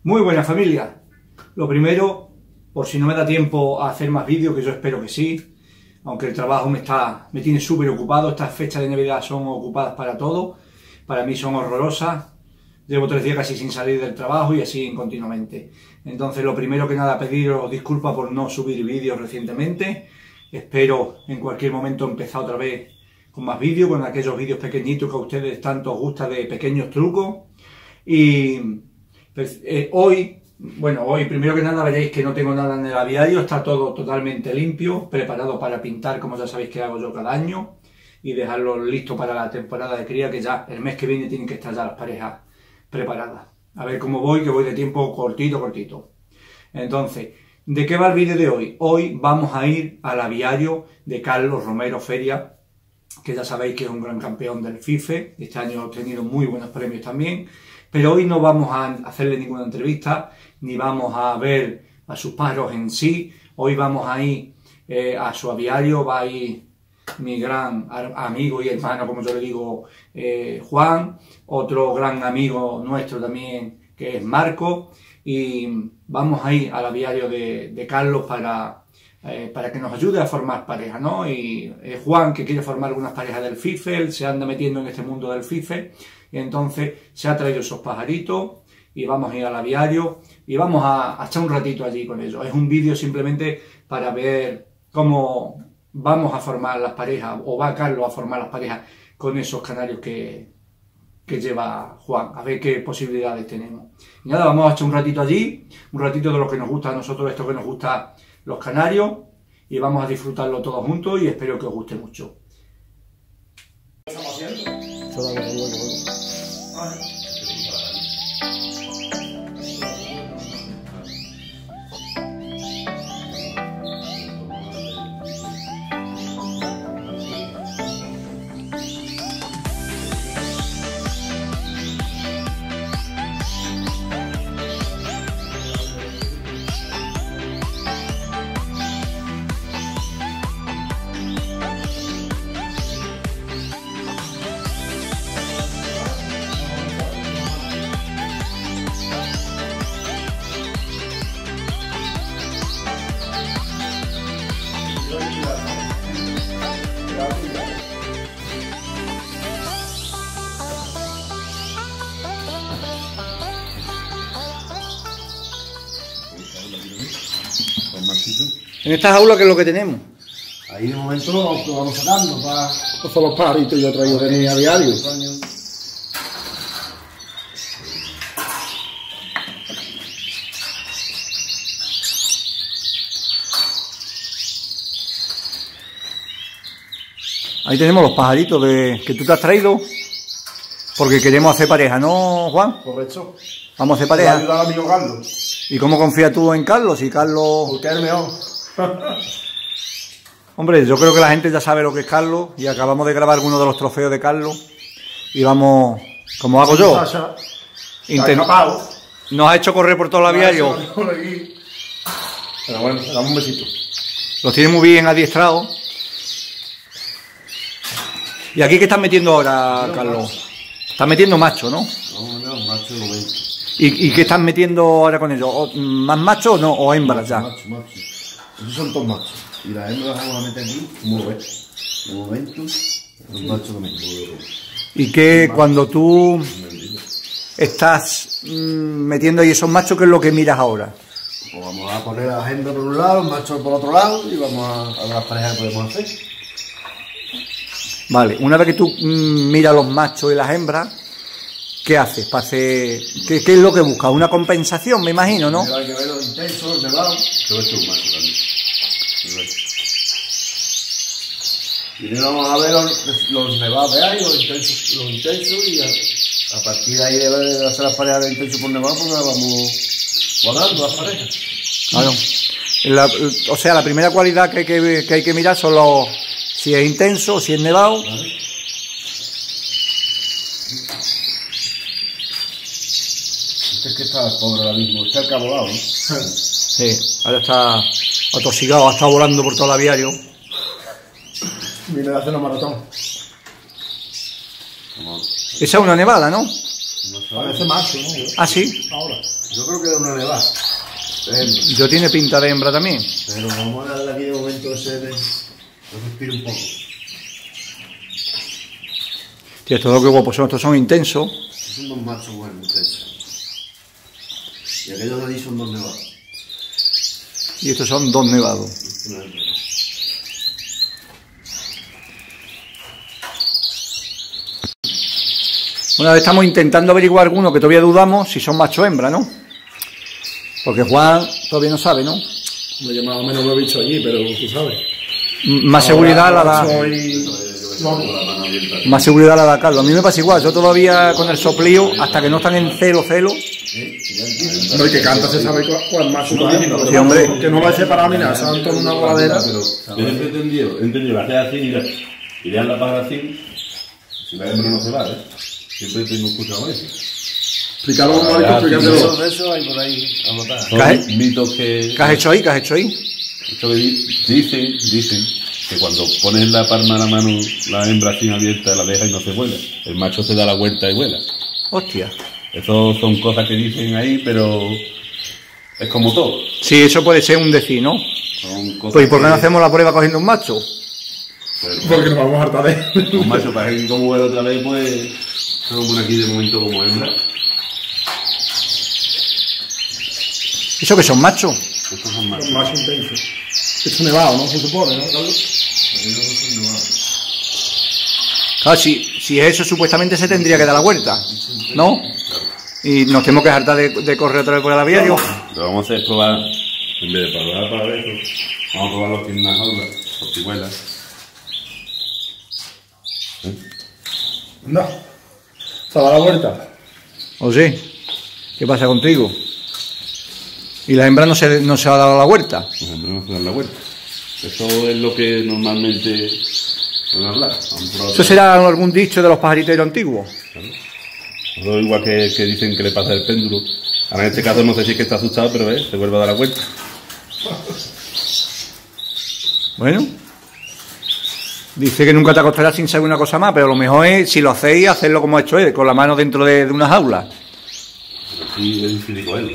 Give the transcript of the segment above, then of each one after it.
Muy buena familia. Lo primero, por si no me da tiempo a hacer más vídeos, que yo espero que sí, aunque el trabajo me tiene súper ocupado. Estas fechas de Navidad son ocupadas para todo, para mí son horrorosas. Llevo 3 días casi sin salir del trabajo y así continuamente. Entonces, lo primero que nada, pediros disculpas por no subir vídeos recientemente. Espero en cualquier momento empezar otra vez con más vídeos, con aquellos vídeos pequeñitos que a ustedes tanto os gusta, de pequeños trucos. Y pues, hoy, primero que nada veréis que no tengo nada en el aviario, está todo totalmente limpio, preparado para pintar, como ya sabéis que hago yo cada año, y dejarlo listo para la temporada de cría, que ya el mes que viene tienen que estar ya las parejas preparadas. A ver cómo voy, que voy de tiempo cortito. Entonces, ¿de qué va el vídeo de hoy? Hoy vamos a ir al aviario de Carlos Romero Feria, que ya sabéis que es un gran campeón del FIFE. Este año ha obtenido muy buenos premios también. Pero hoy no vamos a hacerle ninguna entrevista, ni vamos a ver a sus pájaros en sí. Hoy vamos a ir a su aviario, va a ir mi gran amigo y hermano, como yo le digo, Juan, otro gran amigo nuestro también, que es Marco, y vamos a ir al aviario de Carlos para que nos ayude a formar parejas, ¿no? Y Juan, que quiere formar algunas parejas del FIFE, él se anda metiendo en este mundo del FIFE, y entonces se ha traído esos pajaritos y vamos a ir al aviario y vamos a echar un ratito allí con ellos. Es un vídeo simplemente para ver cómo vamos a formar las parejas, o va Carlos a formar las parejas con esos canarios que lleva Juan, a ver qué posibilidades tenemos. Y nada, vamos a echar un ratito allí, un ratito de lo que nos gusta a nosotros, esto que nos gusta los canarios, y vamos a disfrutarlo todos juntos y espero que os guste mucho. ¿Qué estamos haciendo? En esta jaula, ¿qué es lo que tenemos? Ahí de momento lo vamos sacando para... Estos son los pajaritos que yo traigo de mi aviario. Ahí tenemos los pajaritos que tú te has traído, porque queremos hacer pareja, ¿no, Juan? Correcto. Vamos a hacer pareja. Ayudar al amigo Carlos. ¿Y cómo confías tú en Carlos? Si Carlos... Porque es el mejor. Hombre, yo creo que la gente ya sabe lo que es Carlos, y acabamos de grabar algunos de los trofeos de Carlos, y vamos, como hago yo, nos ha hecho correr por todo el aviario. Pero bueno, damos un besito. Los tiene muy bien adiestrados. ¿Y aquí qué estás metiendo ahora, Carlos? Estás metiendo macho, ¿no? No, macho no ven. ¿Y qué estás metiendo ahora con ellos? ¿Más macho o no? ¿O hembras ya? Macho. Estos son todos machos. Y las hembras las vamos a meter aquí, como lo ves. De momento, los machos también. ¿Y qué, cuando tú estás metiendo ahí esos machos, qué es lo que miras ahora? Pues vamos a poner a las hembras por un lado, los machos por otro lado, y vamos a ver las parejas que podemos hacer. Vale, una vez que tú miras los machos y las hembras, ¿qué haces? ¿Qué es lo que buscas? ¿Una compensación, me imagino, no? Hay que ver los intensos, los nevados. Pero esto es un macho también. Primero vamos a ver los nevados que hay, los intensos, y a partir de ahí de hacer las parejas de intenso por nevado, pues vamos guardando las parejas. Claro. O sea, la primera cualidad que hay que mirar son si es intenso, si es nevado. ¿Vale? Este es que está pobre ahora mismo, está acabado, ¿no? Sí, ahora está atosigado, ha estado volando por todo el aviario. Viene de hacer una maratón. Esa es una nevada, ¿no? Parece macho, ¿no? Ah, sí. Ahora. Yo creo que es una nevada. Yo tiene pinta de hembra también. Pero vamos a darle aquí de momento ese de... respire un poco. Tío, estos dos que guapos son, estos son intensos. Estos son dos machos buenos, intensos. Y aquellos de allí son dos nevados. Y estos son dos nevados. Una vez estamos intentando averiguar alguno que todavía dudamos si son macho o hembra, ¿no? Porque Juan todavía no sabe, ¿no? Yo más o menos lo he visto allí, pero tú sabes. Más seguridad la da. Más seguridad la da Carlos. A mí me pasa igual, yo todavía con el soplío, hasta que no están en celo. No, y que canta se sabe cuál más Sí, hombre. Que no va a separar ni nada, son toda una voladera. Yo siempre he entendido, la hacer así y le dan la paga así, si la hembra no se va, ¿eh? Siempre tengo escuchado eso. Explícalo, Marco, explícatelo. De eso hay por ahí anotados. Son mitos que... ¿Qué has hecho ahí? ¿Qué has hecho ahí? Esto que dicen que cuando pones la palma a la mano, la hembra así abierta, la deja y no se vuela. El macho se da la vuelta y vuela. Hostia. Eso son cosas que dicen ahí, pero es como todo. Sí, eso puede ser un decir, ¿no? Son cosas Pues ¿y por qué no que- hacemos la prueba cogiendo un macho? Pero, Porque nos vamos a hartar de él. un macho para que como vuela otra vez, pues se lo pone aquí de momento como hembra. ¿Eso que son machos? Estos son machos. Más intenso. Esto nevado, ¿no? Se supone, ¿no, Carlos? Claro, si es eso, supuestamente se tendría que dar la vuelta, ¿no? Y nos tenemos que hartar de correr otra vez por el aviario. Lo que vamos a hacer es probar, en vez de probar para eso, vamos a probarlo aquí en una jaula, por cihuelas. No. ¿Se ha dado la vuelta? ¿O sí? ¿Qué pasa contigo? Y la hembra no se ha dado la vuelta. Pues en no se dan la vuelta. Eso es lo que normalmente suelen hablar. ¿Eso será algún dicho de los pajariteros antiguos? Eso igual que dicen que le pasa el péndulo. Ahora en este caso no sé si es que está asustado, pero se vuelve a dar la vuelta. Bueno. Dice que nunca te acostarás sin saber una cosa más, pero lo mejor es, si lo hacéis, hacerlo como ha hecho él, con la mano dentro de una jaula. Pero sí es difícil cogerlo.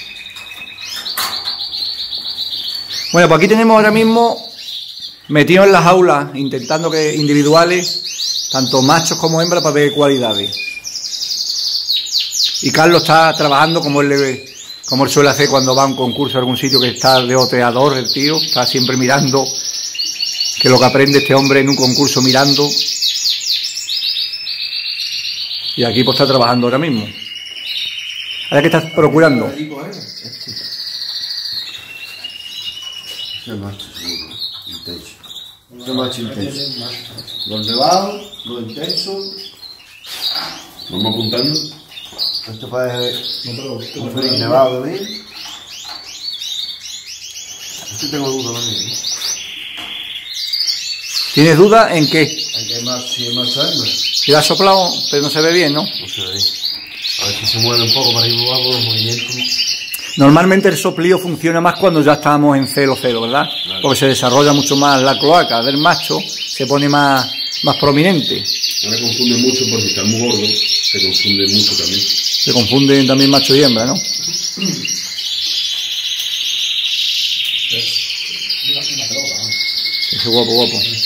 Bueno, pues aquí tenemos ahora mismo metidos en las jaulas, intentando que individuales, tanto machos como hembras, para ver cualidades. Y Carlos está trabajando como él suele hacer cuando va a un concurso a algún sitio, que está de oteador el tío, está siempre mirando, que lo que aprende este hombre en un concurso mirando. Y aquí pues está trabajando ahora mismo. ¿Ahora qué estás procurando? Ese macho seguro, intenso. Ese macho intenso. Los nevados, los intensos. Vamos apuntando. Esto parece un feliz nevado de mí. Aquí tengo duda también. ¿Tienes duda en qué? Aquí hay más, si hay más hembra. Si ha soplado, pero no se ve bien, ¿no? No se ve. A ver si se mueve un poco para ir abajo los movimientos. Normalmente el soplío funciona más cuando ya estamos en celo, ¿verdad? Claro. Porque se desarrolla mucho más la cloaca del macho, se pone más prominente. Ahora confunde mucho porque está muy gordo, se confunde mucho también. Se confunden también macho y hembra, ¿no? Ese guapo.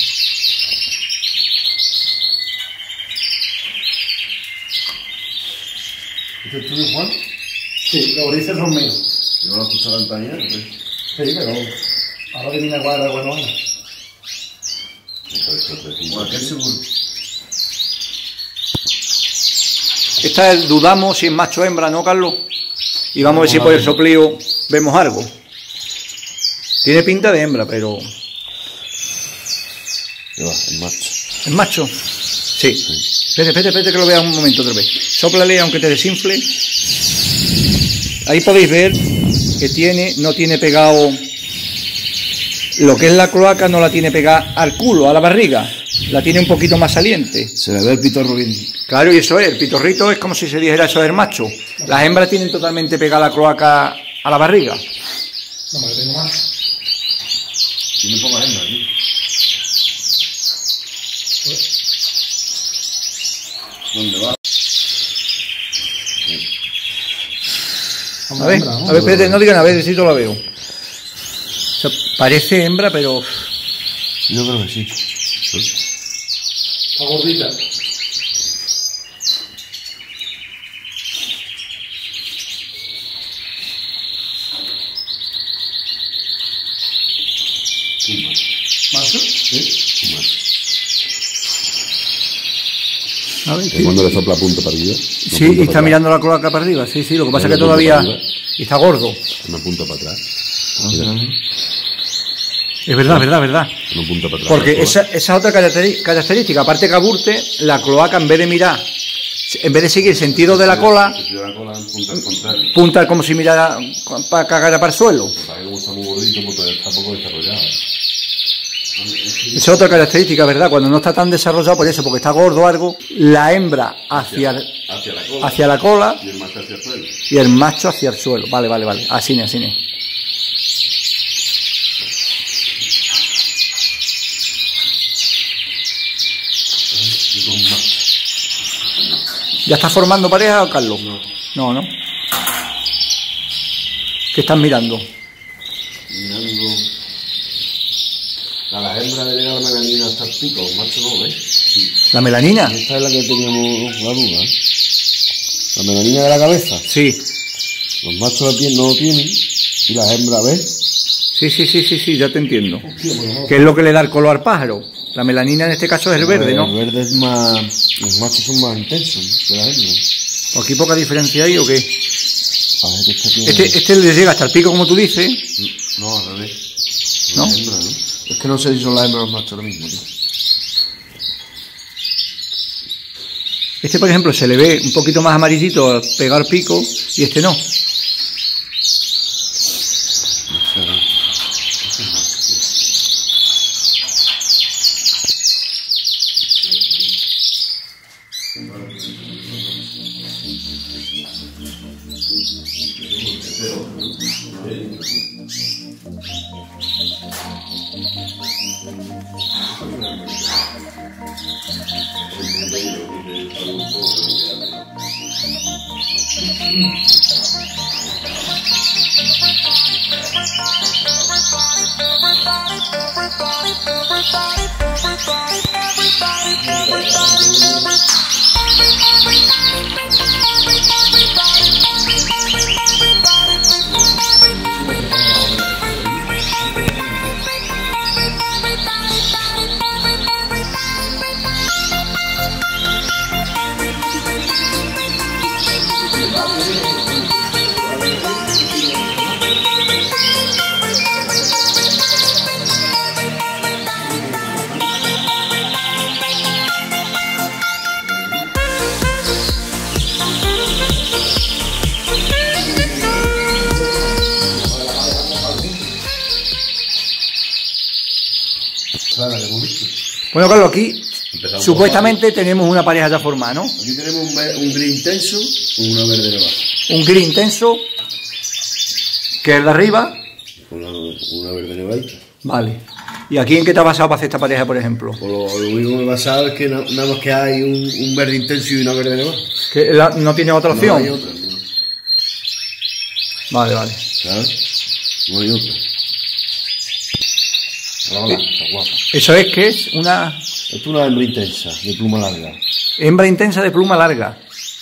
¿Este es tuyo, Juan? Sí, los grises son míos. Si no lo escucha la compañía, ¿no? Sí, pero ahora que viene guarda, bueno, Bueno, aquel seguro. Esta dudamos si es macho o hembra, ¿no, Carlos? Y vamos a ver si por el soplío vemos algo. Tiene pinta de hembra, pero... Ya va, el macho. ¿Es macho? Sí. Espérate que lo vea un momento otra vez. Sóplale aunque te desinfle. Ahí podéis ver que no tiene pegado... Lo que es la cloaca no la tiene pegada al culo, a la barriga. La tiene un poquito más saliente. Se le ve el pitorro bien. Claro, y eso es, el pitorrito es como si se dijera eso del macho. Las hembras tienen totalmente pegada la cloaca a la barriga. no me lo tengo más. Tiene poca hembra aquí. ¿Dónde va? A ver, espérate, no digan, a ver si yo la veo. O sea, parece hembra, pero... Yo creo que sí. Está gordita. ¿Macho? Sí. A ver, ¿Y cuando le sopla punto para arriba? sí, y está mirando la cloaca para arriba, sí, lo que pasa es que todavía está gordo. Una punta para atrás. Es verdad. Una punta para atrás. Porque esa es otra característica, aparte que aburte, la cloaca en vez de mirar, en vez de seguir el sentido de la cola, punta como si mirara para cagar para el suelo. Para que como está muy gordito, pues está poco desarrollado. Esa es otra característica, ¿verdad? Cuando no está tan desarrollado por eso, porque está gordo algo, la hembra hacia la cola Y el macho hacia el suelo. y el macho hacia el suelo. Vale. Así es. ¿Ya estás formando pareja, Carlos? No. ¿Qué estás mirando? Mirando. A la hembra le llega la melanina hasta el pico, el macho no, ¿ves? ¿La melanina? Esta es la que teníamos la duda, ¿eh? La melanina de la cabeza. Sí. Los machos no lo tienen. Y las hembras, ¿ves? Sí, ya te entiendo. ¿Qué es lo que le da el color al pájaro? La melanina en este caso es el verde, ¿no? El verde es más... Los machos son más intensos, ¿no? Que las hembras. ¿O aquí poca diferencia hay o qué? A ver, que esta tiene... Este le llega hasta el pico, como tú dices. No, al revés. ¿No? Las hembras, ¿no? Es que no sé si son las hembras o los machos ahora mismo, tío. Este, por ejemplo, se le ve un poquito más amarillito pegado al pico y este no. Bueno, Carlos, aquí supuestamente tenemos una pareja ya formada, ¿no? Aquí tenemos un gris intenso con una verde nevada. Un gris intenso, que es de arriba. Una verde nevadita. Vale. ¿Y aquí en qué te ha basado para hacer esta pareja, por ejemplo? Pues lo único que me ha pasado es que nada más que hay un verde intenso y una verde nevada. ¿Que no tiene otra opción? No hay otra, no. Vale. ¿Sabes? No hay otra. Hola, está guapa. Eso es que es una Esto es una hembra intensa, de pluma larga. hembra intensa de pluma larga.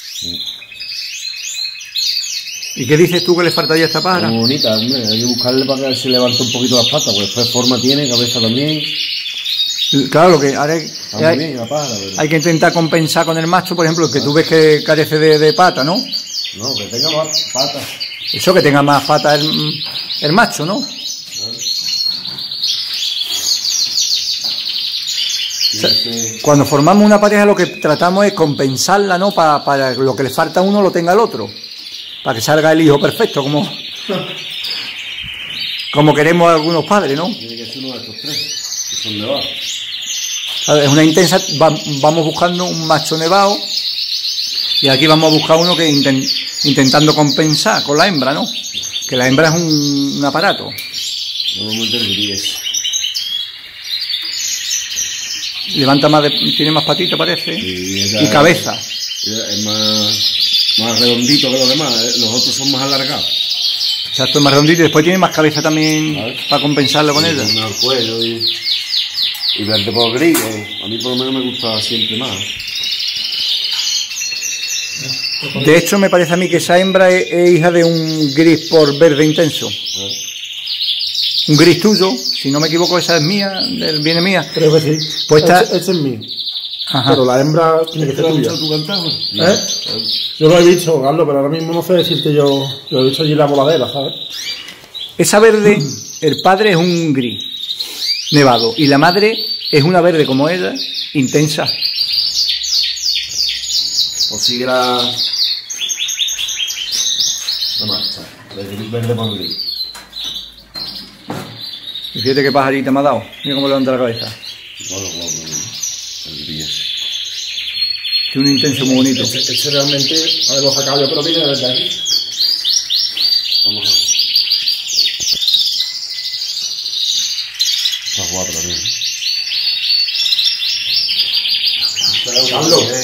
¿Y qué dices tú que le faltaría a esta pájara? Muy bonita, hombre. Hay que buscarle para que se levante un poquito las patas, porque después forma tiene, cabeza también. Claro, lo que ahora Está muy bien la pájara, pero... hay que intentar compensar con el macho, por ejemplo, que tú ves que carece de pata, ¿no? No, que tenga más patas. Eso, que tenga más patas el macho, ¿no? O sea, cuando formamos una pareja lo que tratamos es compensarla, ¿no? Para lo que le falta a uno lo tenga el otro. Para que salga el hijo perfecto, como queremos algunos padres, ¿no? Tiene que ser uno de estos tres, que son nevados. Es una intensa, vamos buscando un macho nevado y aquí vamos a buscar uno que intentando compensar con la hembra, ¿no? Que la hembra es un aparato. No vamos a intervenir eso. Levanta más, tiene más patitas, parece, y cabeza. Es más redondito que los demás, los otros son más alargados. Exacto, es más redondito y después tiene más cabeza también para compensarlo con ella. El cuello y verde por gris, a mí por lo menos me gusta siempre más. De hecho, me parece a mí que esa hembra es hija de un gris por verde intenso. Un gris tuyo, si no me equivoco, esa es mía, viene mía. Creo que sí. Pues está... Ese es mío. Ajá. Pero la hembra tiene que ser tuya. ¿Tu cantado? Yo lo he visto, Carlos, pero ahora mismo no sé decirte yo lo he visto allí en la voladera, ¿sabes? Esa verde, el padre es un gris nevado y la madre es una verde como ella, intensa. O sigue la marcha, verde por gris. Y fíjate qué pajarita me ha dado, mira cómo levanta la cabeza. El gris. Tiene un intenso muy bonito. Ese realmente, a ver, lo sacado yo, pero viene desde aquí. Vamos a ver. Está guapo también. Carlos.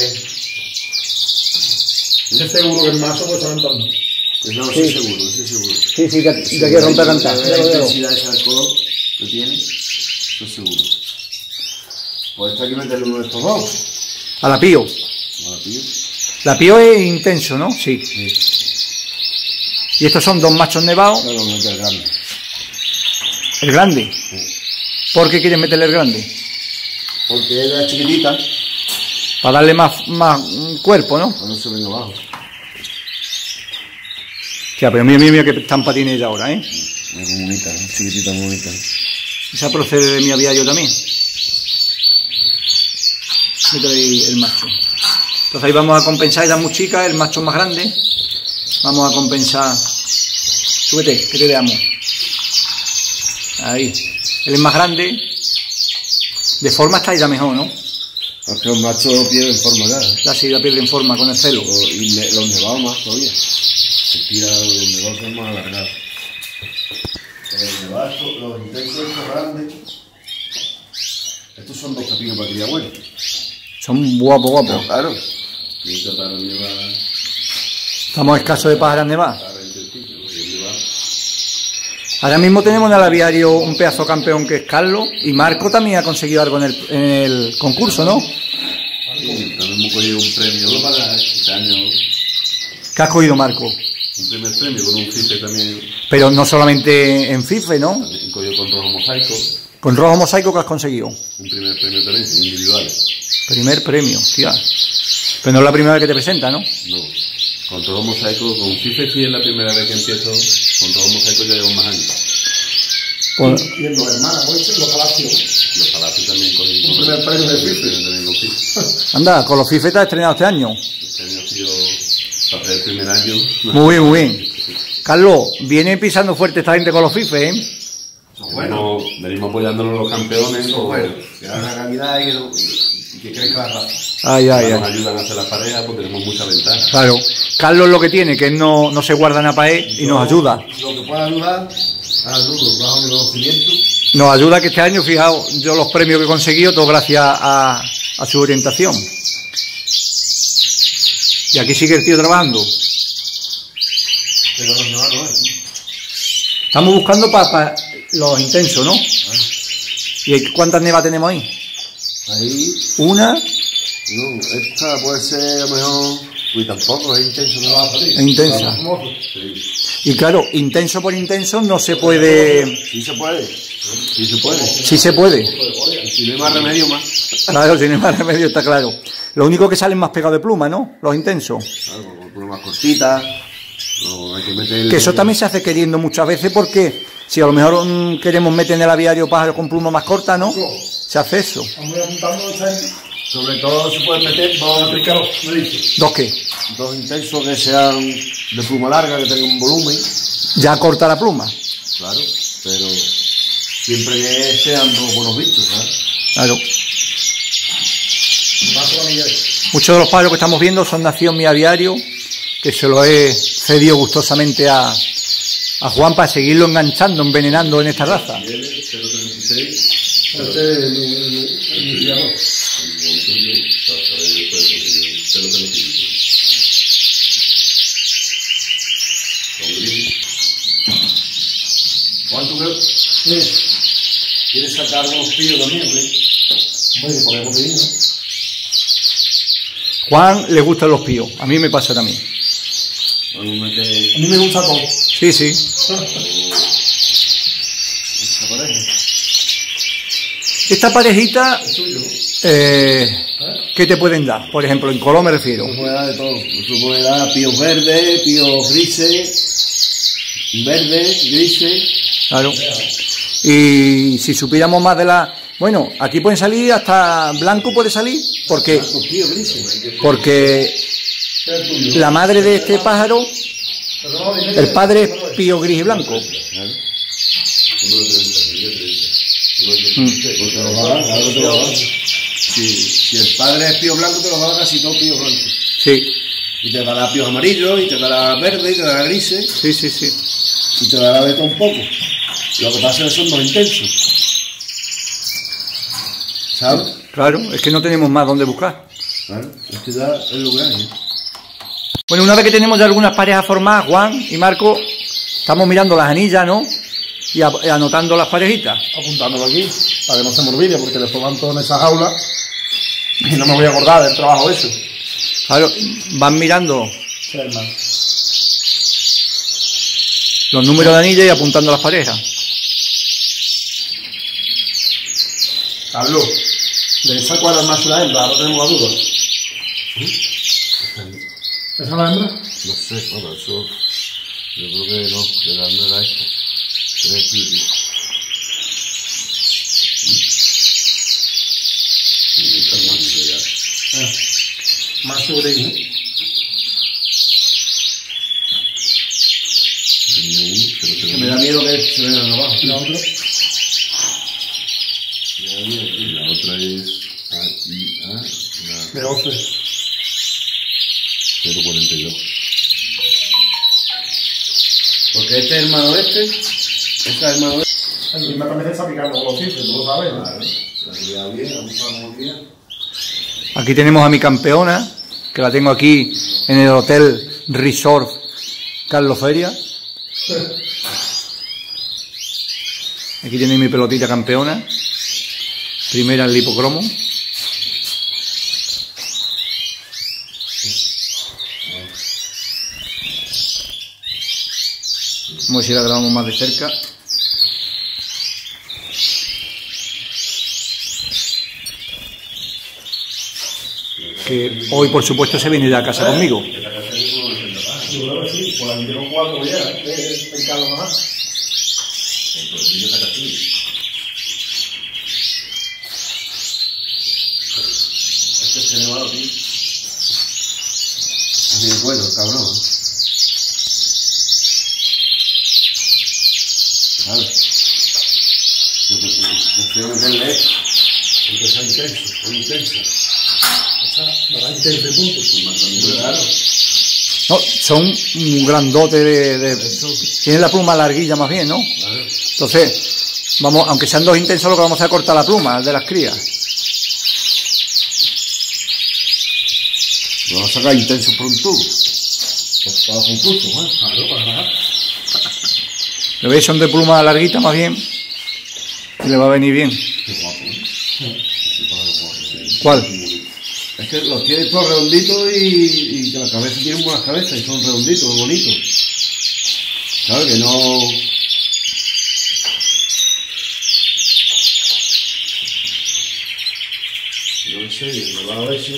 ¿Estás seguro que el macho puede estar entrando? No, estoy seguro, estoy seguro. Sí, sí, que aquí rompe a cantar. La intensidad de ese alcohol que tiene, estoy seguro. Pues esto hay que meterle uno de estos dos. A la pío. ¿A la tío? La pío es intenso, ¿no? Sí. Sí. Y estos son dos machos nevados. Claro, meter grande. El grande. Sí. ¿Por qué quieres meterle el grande? Porque ella es chiquitita, Para darle más cuerpo, ¿no? para no se venga abajo. Ya, pero mira qué estampa tiene ella ahora, ¿eh? Es muy bonita, chiquitita, muy bonita. Esa procede de mi aviario también. Métele ahí el macho. Entonces ahí vamos a compensar, ella es muy chica, el macho es más grande. Vamos a compensar. Súbete, que te veamos. Ahí. Él es más grande. De forma está ella mejor, ¿no? Es que los machos pierden forma ya, ¿eh? Ya sí, la pierde en forma con el celo. Y los nevados más todavía. Se tira los nevados son más alargados. Los nevados, los intensos, estos grandes. Estos son dos pepinos para criar bueno. Son guapos. Claro. Y trataron de llevar. Estamos escasos de pájaras nevadas. Ahora mismo tenemos en el aviario un pedazo campeón que es Carlos y Marco también ha conseguido algo en el concurso, ¿no? Sí, también hemos cogido un premio para este año. ¿Qué has cogido, Marco? Un primer premio con un FIFE también. Pero no solamente en FIFE, ¿no? También cogido con rojo mosaico. Con rojo mosaico que has conseguido. Un primer premio también, individual. Primer premio, tía. Pero no es la primera vez que te presenta, ¿no? No. Con rojo mosaico, con FIFE sí es la primera vez que empiezo. Con rojo mosaico ya llevo más años. Pues, Y en los hermanos, los palacios. Los palacios también cogí. Un primer premio de un FIFE. premio también con FIFE. anda, con los FIFE te has estrenado este año. Este año ha sido, para hacer el primer año. Muy bien, muy bien. Carlos, viene pisando fuerte esta gente con los FIFE, ¿eh? Venimos apoyándonos los campeones. Eso es bueno. Que hagan la calidad y que crezca la raza. Ay. Nos ayudan a hacer las parejas porque tenemos mucha ventaja. Claro. Carlos lo que tiene, que no se guarda en la pared y nos ayuda. Lo que pueda ayudar, ayudo, bajo de los 500. Nos ayuda que este año, fijaos, yo los premios que he conseguido, todo gracias a su orientación. Y aquí sigue el tío trabajando. Pero los nevados no es. Estamos buscando para los intensos, ¿no? ¿Y cuántas nevas tenemos ahí? Ahí, Una, no, esta puede ser a lo mejor, uy, tampoco, es intenso, no va a salir. es intensa. Y claro, intenso por intenso no se puede... Sí se puede. Sí se puede. Sí se puede. Si no hay más remedio, más. Claro, sin más remedio está claro. Lo único que salen más pegados de pluma, ¿no? Los intensos. Claro, con plumas cortitas. No, hay que meter. Que eso también se hace queriendo muchas veces porque si a lo mejor queremos meter en el aviario pájaros con pluma más corta, ¿no? Se hace eso. Estamos apuntando esta gente. Sobre todo se pueden meter ¿Dos qué? dos intensos que sean de pluma larga, que tengan un volumen. Ya corta la pluma. Claro, pero siempre que sean dos buenos bichos, ¿sabes? Claro. Muchos de los pájaros que estamos viendo son nacidos en mi aviario, que se lo he cedido gustosamente a Juan para seguirlo enganchando, envenenando en esta raza. 036. Este es mi criador. sacar unos pillos también, ¿eh? Bueno, podemos ir, ¿no? Juan le gustan los píos, a mí me pasa también. Vamos a meter A mí me gusta todo. Sí, sí. esta pareja. Esta parejita, Es suyo. ¿qué te pueden dar? Por ejemplo, en color me refiero. Eso puede dar de todo. Eso puede dar píos verdes, píos grises, verdes, grises. Claro. Y si supiéramos más de la... Bueno, aquí pueden salir hasta blanco puede salir, porque Los píos grises. porque la madre de este pájaro, el padre es pío gris y blanco. Claro. Mm. Pues te lo va a dar, claro que te lo va a dar. Si el padre es pío blanco, te lo va a dar casi todo pío blanco. Sí, Y te dará píos amarillos, y te dará verde, y te dará grises, sí, sí, sí. y te dará de todo un poco. Lo que pasa es que son más intensos. ¿Sabes? Claro, es que no tenemos más donde buscar. Claro, es que ya es lo que hay. ¿Eh? Bueno, una vez que tenemos ya algunas parejas formadas, Juan y Marco, estamos mirando las anillas, ¿no? Y anotando las parejitas. Apuntándolo aquí, para que no se me olvide, porque después van todos en esa jaula y no me voy a acordar del trabajo eso. Claro, van mirando Sí, hermano. los números de anillas y apuntando las parejas. Carlos, ¿de esa cuál es más la hembra? No tenemos la duda. ¿Esa es la hembra? No sé, bueno, eso. Yo creo que no, que la no era esta. Tres kilos. Más sobre ahí, ¿eh? Que me da miedo que se vengan abajo. ¿Y la otra? La otra es De 11. 0,42. Porque este es hermano este, esta es hermano este. El mismo también está picando con los cifres, tú lo sabes, ¿no? Salía bien, abusamos bien. Aquí tenemos a mi campeona, que la tengo aquí en el Hotel Resort Carlos Feria. Aquí tenéis mi pelotita campeona, primera en lipocromo. Vamos a ver si la grabamos más de cerca. Que hoy, por supuesto, se viene ya a casa conmigo. Yo creo que sí, por aquí tengo 4 ya, en cada uno más. Este se me va a ti. A mí me cuento, cabrón. ¿Sabes? Yo quiero meterle esto. Porque es intenso, es intenso. ¿Verdad? Y te dice punto. Claro. No, son un grandote tienen la pluma larguilla más bien, ¿no? Claro. Entonces, vamos, aunque sean dos intensos, lo que vamos a hacer es cortar la pluma de las crías. Lo vas a sacar intenso por un tubo. Para concurso, ¿eh? Claro, para nada. ¿Lo veis? Son de pluma larguita más bien. Y le va a venir bien. ¿Cuál? Es que los tiene todos redonditos y que la cabeza tiene buenas cabezas y son redonditos, bonitos. ¿Sabes? Que no... No sé, me va a ver si...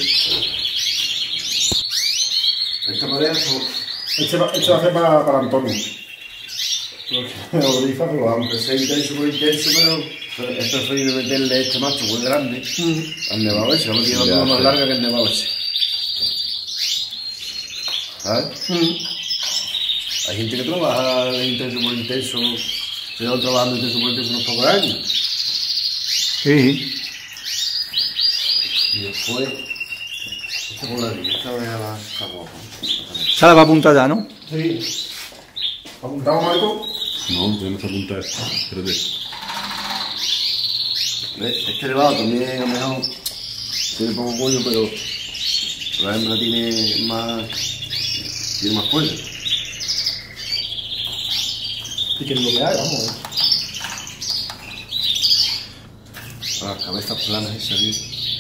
Esta pareja son... Este va a ser para Antonio. Lo dice, pero vamos. Aunque sea intenso por intenso, pero es preferible meterle este macho muy grande al nevado ese, porque tiene la pluma más larga que el nevado ese. ¿Sabes? Hay gente que trabaja de intenso por intenso, se llevan trabajando intenso por intenso unos pocos años. Sí. Y después, esta por la línea, esta vez a la guapa. Se la va a apuntar ya, ¿no? Sí. ¿Apuntamos, Marco? No, tenemos que apuntar. Espérate. Este elevado también a lo mejor tiene poco cuello, pero la hembra tiene más cuello. Si quieres lo que hay, vamos. Las cabezas planas esas, tío.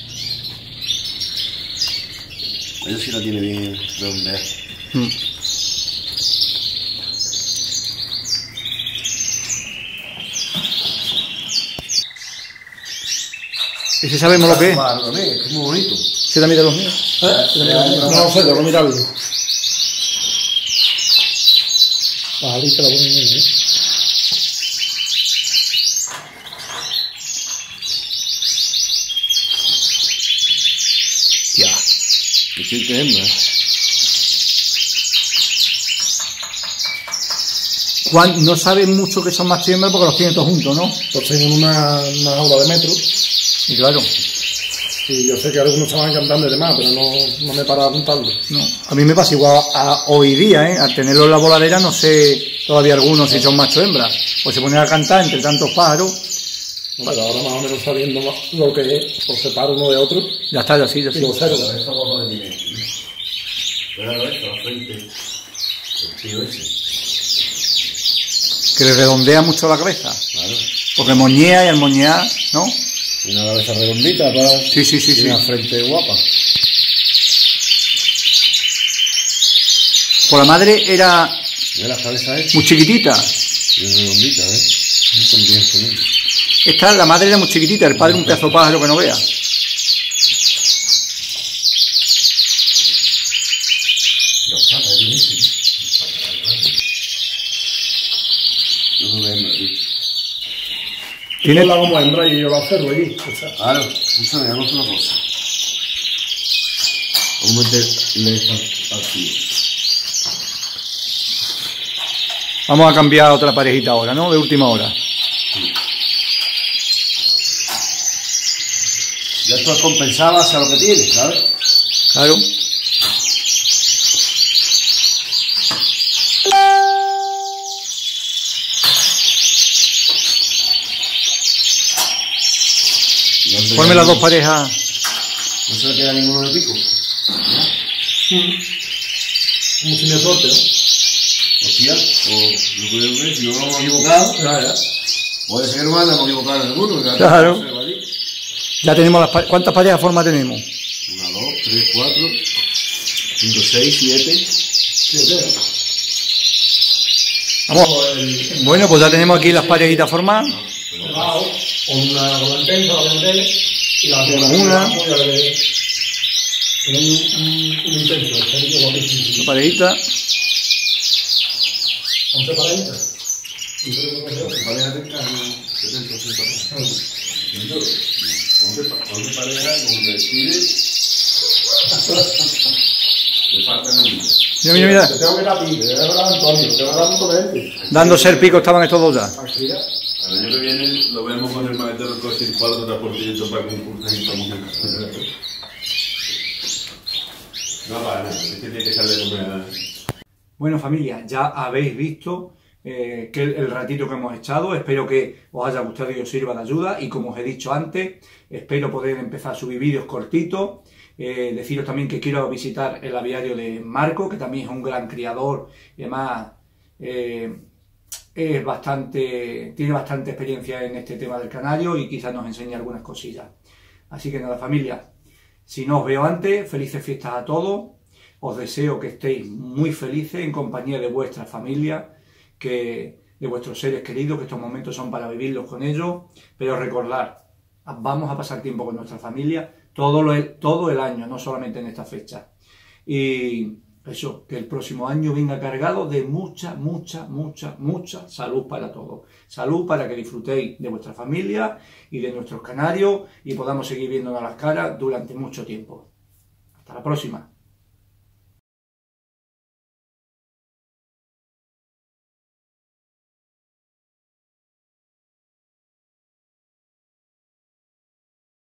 Ella sí la tiene bien redondeada. ¿Ese sabemos lo que es? Claro, también, es que es muy bonito. ¿Ese también de los míos? No sé, tengo que mirarlo. Ahorita la voy a mirar, ¿eh? Ya. Que sí que es hembra. Juan, no sabe mucho que son macho y hembra porque los tiene todos juntos, ¿no? Pues tengo una jaula de metro. Y claro, Y yo sé que algunos estaban encantando y demás, pero no me he parado a apuntarlo. no. A mí me pasa igual hoy día, ¿eh? Al tenerlo en la voladera no sé todavía algunos si son macho o hembra. Pues se ponen a cantar entre tantos pájaros. Pero ahora más o menos sabiendo lo que es, por separo uno de otro, Ya está, ya sí, ya sí. digo cero. Esta guapa de mi pero la frente. El tío ese. Que le redondea mucho la cabeza. Claro. Porque moñea y al moñear, ¿no? Y una cabeza redondita para. Sí, sí, sí, y sí. una frente guapa. Pues la madre era Mira las cabezas esas. muy chiquitita. Y redondita, No son bien sonidos. Esta, la madre era muy chiquitita, el padre un pedazo de pájaro que no vea. Las patas, tío, no lo vemos, tío. Tiene Yo la como hembra y yo la observo allí. O sea, Claro, escúchame, hagamos una cosa. Vamos a meterle esta aquí. Vamos a cambiar a otra parejita ahora, ¿no? De última hora. Ya esto es compensado hacia lo que tiene, ¿sabes? Claro. Ponme las dos parejas. No se le queda ninguno de pico. como si me suerte, ¿no? Hostia, o yo creo que si no nos hemos equivocado, Ya. puede ser que nos hayamos equivocado en alguno. Ya Claro. no se va allí. Ya tenemos las ¿cuántas parejas forma tenemos? 1, 2, 3, 4, 5, 6, 7. Vamos. Bueno, pues ya tenemos aquí las parejitas formadas. Debajo, con una con la intensa, la ventana, y la Tenemos tenemos una. Tenemos un intenso, el serio guapísimo. Una parejita. 11 paraditas. Y creo que es Pareja de carne, 70, 80 parejas. 11 parejas, donde tire, le faltan los niños. Mira, mira, mira. Te tengo que dar a ti, te tengo que dar a Antonio, te tengo que dar mucho de gente. Dándose el pico estaban estos dos ya. Aquí ya. El año que viene lo vemos con el maletero coche y 4 transportillos para concursar y estamos en casa. No para nada, es que tiene que salir de comer. Bueno, familia, ya habéis visto que el ratito que hemos echado. Espero que os haya gustado y os sirva de ayuda. Y como os he dicho antes, espero poder empezar a subir vídeos cortitos. Deciros también que quiero visitar el aviario de Marco, que también es un gran criador. Y además tiene bastante experiencia en este tema del canario y quizás nos enseñe algunas cosillas. Así que nada, familia, si no os veo antes, felices fiestas a todos. Os deseo que estéis muy felices en compañía de vuestra familia, de vuestros seres queridos, que estos momentos son para vivirlos con ellos. Pero recordad, vamos a pasar tiempo con nuestra familia todo el año, no solamente en esta fecha. Y eso, que el próximo año venga cargado de mucha salud para todos. Salud para que disfrutéis de vuestra familia y de nuestros canarios y podamos seguir viéndonos las caras durante mucho tiempo. Hasta la próxima.